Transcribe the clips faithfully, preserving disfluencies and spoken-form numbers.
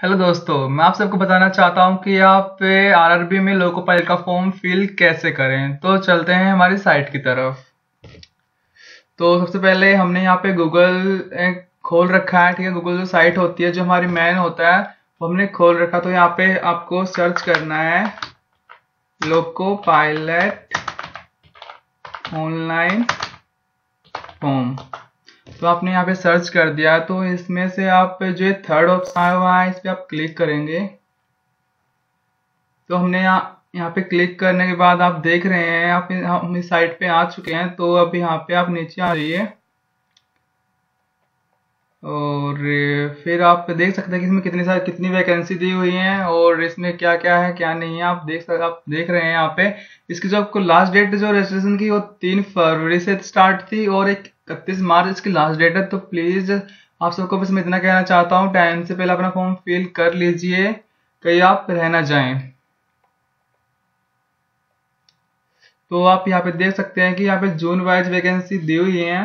Hello दोस्तों, मैं आप सबको बताना चाहता हूँ कि आप आरआरबी में लोको पायलट का फॉर्म फिल कैसे करें। तो चलते हैं हमारी साइट की तरफ। तो सबसे पहले हमने यहाँ पे गूगल खोल रखा है, ठीक है। गूगल जो साइट होती है, जो हमारी मेन होता है, वो हमने खोल रखा। तो यहाँ पे आपको सर्च करना है लोको पायलट ऑनलाइन फॉर्म। तो आपने यहाँ पे सर्च कर दिया, तो इसमें से आप जो ये थर्ड ऑप्शन आया हुआ है, इस पे आप क्लिक करेंगे। तो हमने यहाँ यहाँ पे क्लिक करने के बाद आप देख रहे हैं, आप हम इस साइट पे आ चुके हैं। तो अब यहाँ पे आप नीचे आ जाइए और फिर आप देख सकते हैं कि इसमें कितनी सारी कितनी वैकेंसी दी हुई है और इसमें क्या क्या है क्या नहीं है। आप देख सक आप देख रहे हैं यहाँ पे इसकी जो आपको लास्ट डेट जो रजिस्ट्रेशन की वो तीन फरवरी से स्टार्ट थी और एक इकतीस मार्च इसकी लास्ट डेट है। तो प्लीज आप सबको बस मैं इतना कहना चाहता हूँ, टाइम से पहले अपना फॉर्म फिल कर लीजिए, कहीं आप रह ना जाएं। तो आप यहाँ पे देख सकते हैं कि यहाँ पे जून वाइज वैकेंसी दी हुई है।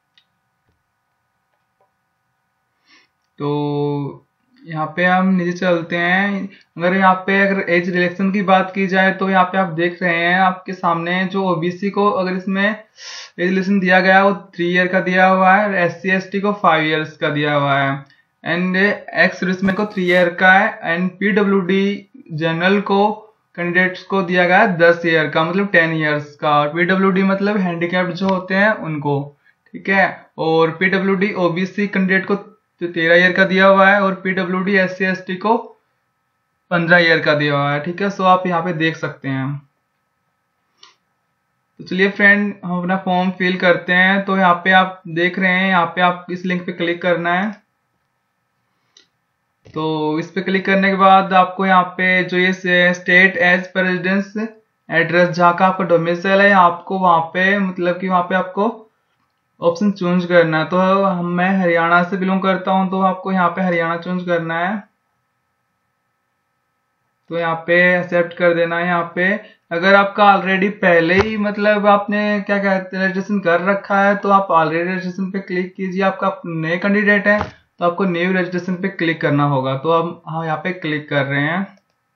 तो यहाँ पे हम नीचे चलते हैं। अगर यहाँ पे अगर एज रिलेक्शन की बात की जाए तो यहाँ पे आप देख रहे हैं आपके सामने जो ओबीसी को अगर इसमें एज रिलेक्शन दिया गया है वो थ्री ईयर का दिया हुआ है, एस सी एस टी को फाइव ईयर्स का दिया हुआ है, एंड एक्स सर्विसमैन को थ्री ईयर का है, एंड पीडब्ल्यू डी जनरल को कैंडिडेट्स को दिया गया है दस ईयर का, मतलब टेन ईयर्स का। पीडब्ल्यू डी मतलब हैंडीकैप्ड जो होते हैं उनको, ठीक है। और पीडब्ल्यू डी ओबीसी कैंडिडेट को तो तेरह ईयर का दिया हुआ है और PW D S C S T को पंद्रह ईयर का दिया हुआ है, ठीक है। सो आप यहाँ पे देख सकते हैं। तो चलिए फ्रेंड, हम अपना फॉर्म फिल करते हैं। तो यहाँ पे आप देख रहे हैं, यहाँ पे आप इस लिंक पे क्लिक करना है। तो इस पे क्लिक करने के बाद आपको यहाँ पे जो ये state as per residence address जहाँ का आपका डोमिसाइल है, आपको वहाँ पे मतलब कि वहाँ पे आपको ऑप्शन चूज करना है। तो हम मैं हरियाणा से बिलोंग करता हूँ, तो आपको यहाँ पे हरियाणा चूज करना है। तो यहाँ पे एक्सेप्ट कर देना है। यहाँ पे अगर आपका ऑलरेडी पहले ही मतलब आपने क्या कहते हैं रजिस्ट्रेशन कर रखा है, तो आप ऑलरेडी रजिस्ट्रेशन पे क्लिक कीजिए। आपका नए कैंडिडेट है तो आपको न्यू रजिस्ट्रेशन पे क्लिक करना होगा। तो हम हाँ यहाँ पे क्लिक कर रहे हैं।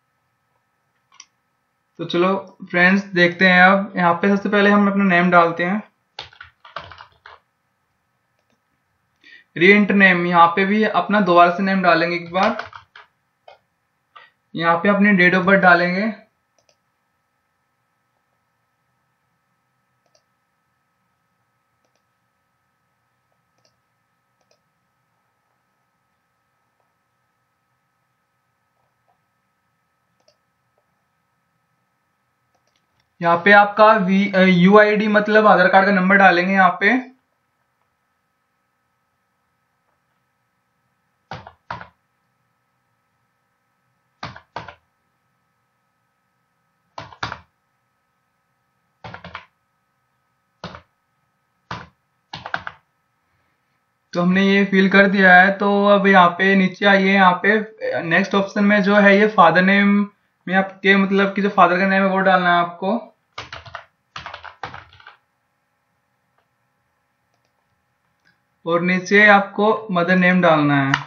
तो चलो फ्रेंड्स देखते हैं। अब यहाँ पे सबसे पहले हम अपना नेम डालते हैं, री एंटर नेम। यहाँ पे भी अपना दोबारा से नेम डालेंगे एक बार। यहाँ पे अपनी डेट ऑफ बर्थ डालेंगे। यहाँ पे आपका वी यू आई डी मतलब आधार कार्ड का नंबर डालेंगे यहाँ पे। तो हमने ये फिल कर दिया है। तो अब यहाँ पे नीचे आइए। यहाँ पे नेक्स्ट ऑप्शन में जो है ये फादर नेम में आपके मतलब कि जो फादर का नेम है वो डालना है आपको। और नीचे आपको मदर नेम डालना है।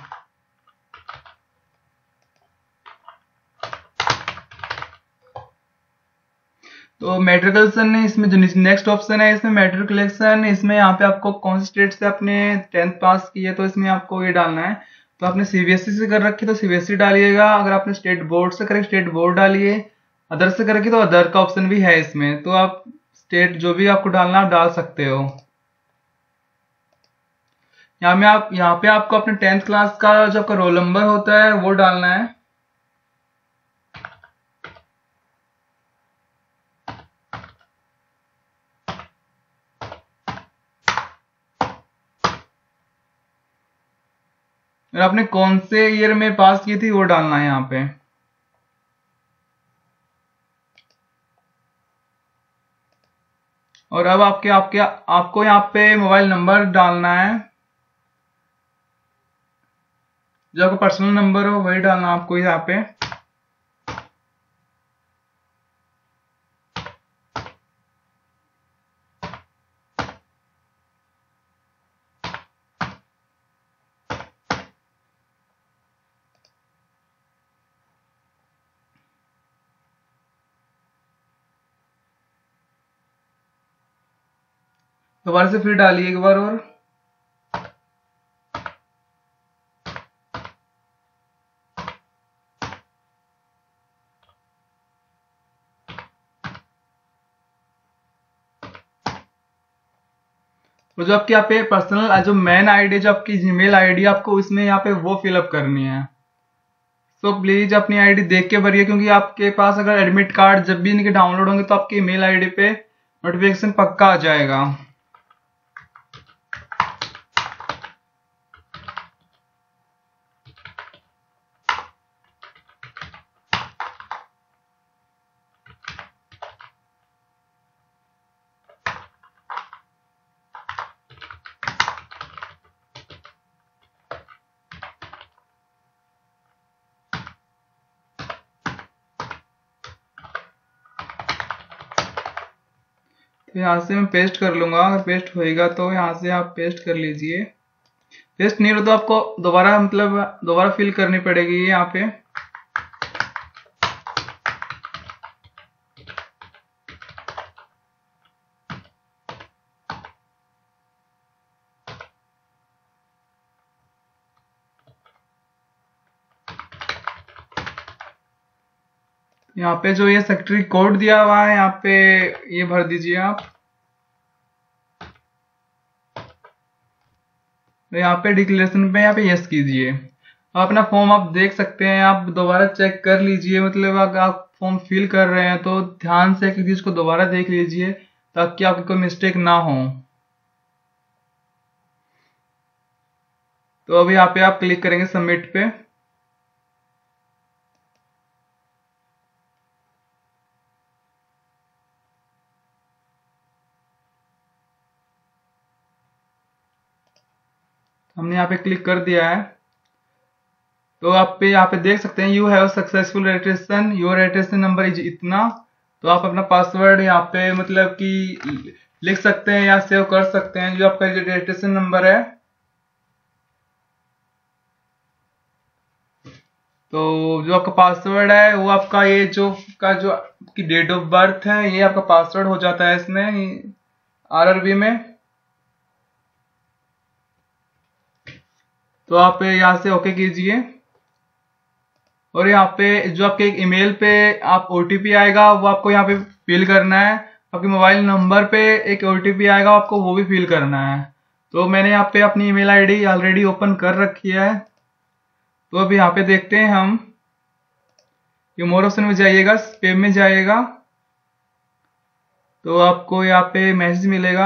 तो मेट्रिकुलेशन इसमें जो नेक्स्ट ऑप्शन है इसमें मेट्रिकुलेशन, इसमें यहाँ पे आपको कौन से स्टेट से आपने टेंथ पास की है तो इसमें आपको ये डालना है। तो आपने सीबीएसई से कर रखी तो सीबीएसई डालिएगा, अगर आपने स्टेट बोर्ड से करे स्टेट बोर्ड डालिए, अदर से कर रखी तो अदर का ऑप्शन भी है इसमें। तो आप स्टेट जो भी आपको डालना आप डाल सकते हो। यहाँ में आप यहाँ पे आपको अपने टेंथ क्लास का जो आपका रोल नंबर होता है वो डालना है। और आपने कौन से ईयर में पास की थी वो डालना है यहाँ पे। और अब आपके आपके आपको यहाँ पे मोबाइल नंबर डालना है, जो आपका पर्सनल नंबर हो वही डालना आपको यहाँ पे। दोबारा से फिर डालिए एक बार और। और जो आपके यहाँ पे पर्सनल जो मेन आईडी जो आपकी जीमेल आईडी आपको इसमें यहाँ पे वो फिलअप करनी है। तो प्लीज अपनी आईडी देख के भरिए, क्योंकि आपके पास अगर एडमिट कार्ड जब भी इनके डाउनलोड होंगे तो आपकी ईमेल आईडी पे नोटिफिकेशन पक्का आ जाएगा। तो यहाँ से मैं पेस्ट कर लूंगा, अगर पेस्ट होएगा तो यहाँ से आप पेस्ट कर लीजिए। पेस्ट नहीं हो तो आपको दोबारा मतलब दोबारा फिल करनी पड़ेगी यहाँ पे। यहाँ पे जो ये सेक्रेटरी कोड दिया हुआ है यहाँ पे ये भर दीजिए आप। तो यहाँ पे डिक्लेरेशन पे यहाँ पे यस कीजिए। आप अपना फॉर्म आप देख सकते हैं, आप दोबारा चेक कर लीजिए। मतलब अगर आप फॉर्म फिल कर रहे हैं तो ध्यान से किसी चीज को दोबारा देख लीजिए ताकि आपकी कोई मिस्टेक ना हो। तो अभी यहाँ पे आप क्लिक करेंगे सबमिट पे। हमने यहाँ पे क्लिक कर दिया है। तो आप पे यहाँ पे देख सकते हैं you have successful registration, your registration number is इतना। तो आप अपना पासवर्ड यहाँ पे मतलब कि लिख सकते हैं या सेव कर सकते हैं जो आपका रजिस्ट्रेशन नंबर है। तो जो आपका पासवर्ड है वो आपका ये जो का जो आपकी डेट ऑफ बर्थ है ये आपका पासवर्ड हो जाता है इसमें आरआरबी में। तो आप यहाँ से ओके कीजिए और यहाँ पे जो आपके एक ईमेल पे आप ओटीपी आएगा वो आपको यहाँ पे फिल करना है। आपके मोबाइल नंबर पे एक ओटीपी आएगा आपको वो भी फिल करना है। तो मैंने यहाँ पे अपनी ईमेल आईडी ऑलरेडी ओपन कर रखी है। तो अभी यहाँ पे देखते हैं हम, ये मोर ऑप्शन में जाइएगा, स्पैम में जाइएगा तो आपको यहाँ पे मैसेज मिलेगा।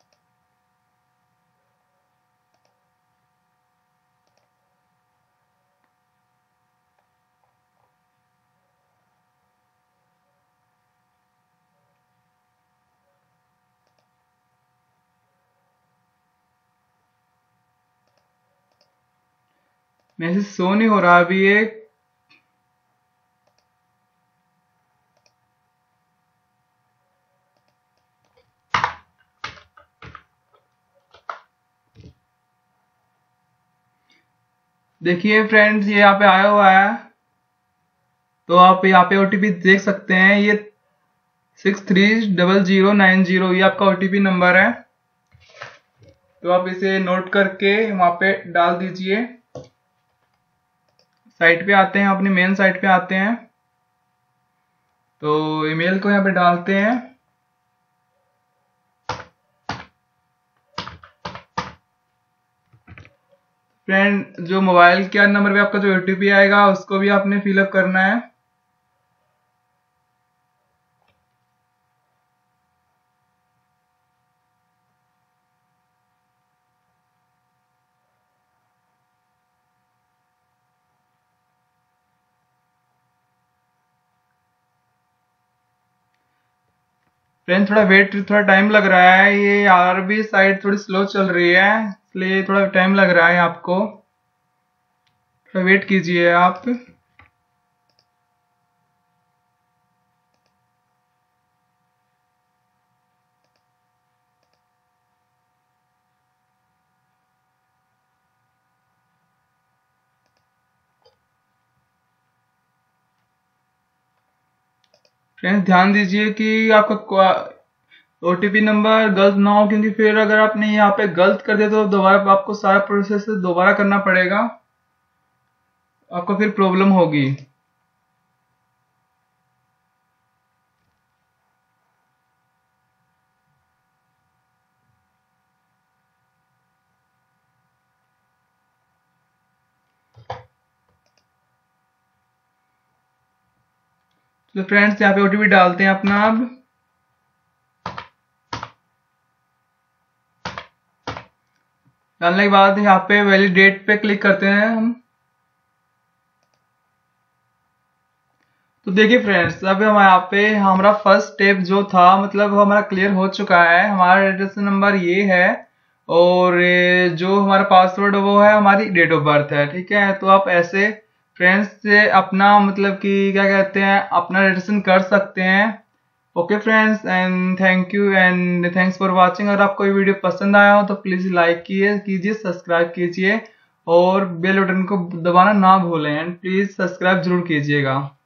मैसेज शो नहीं हो रहा अभी ये। देखिए फ्रेंड्स ये यहाँ पे आया हुआ है। तो आप यहाँ पे ओटीपी देख सकते हैं, ये six three double zero nine zero ये आपका ओटीपी नंबर है। तो आप इसे नोट करके वहां पे डाल दीजिए। साइट पे आते हैं, अपनी मेन साइट पे आते हैं तो ईमेल को यहाँ पे डालते हैं। फ्रेंड जो मोबाइल के नंबर पे आपका जो ओटीपी आएगा उसको भी आपने फिलअप करना है। फ्रेंड थोड़ा वेट, थोड़ा टाइम लग रहा है, ये आरबी साइट थोड़ी स्लो चल रही है इसलिए थोड़ा टाइम लग रहा है आपको, थोड़ा वेट कीजिए आप। फ्रेंड्स ध्यान दीजिए कि आपका ओटीपी नंबर गलत ना हो, क्योंकि फिर अगर आपने यहाँ पे गलत कर दिया तो दोबारा आपको सारा प्रोसेस दोबारा करना पड़ेगा, आपको फिर प्रॉब्लम होगी। तो फ्रेंड्स यहाँ पे ओटीपी डालते हैं अपना। अब डालने के बाद यहाँ पे वैलिडेट पे क्लिक करते हैं हम। तो देखिए फ्रेंड्स, अब हम यहाँ पे हमारा फर्स्ट स्टेप जो था मतलब हमारा क्लियर हो चुका है। हमारा रजिस्ट्रेशन नंबर ये है और जो हमारा पासवर्ड वो है हमारी डेट ऑफ बर्थ है, ठीक है। तो आप ऐसे फ्रेंड्स से अपना मतलब कि क्या कहते हैं अपना रजिस्ट्रेशन कर सकते हैं। Okay friends, and thank you and thanks for watching. अगर आपको ये वीडियो पसंद आया हो तो प्लीज लाइक कीजिए कीजिए सब्सक्राइब कीजिए और बेल बटन को दबाना ना भूलें, एंड प्लीज सब्सक्राइब जरूर कीजिएगा।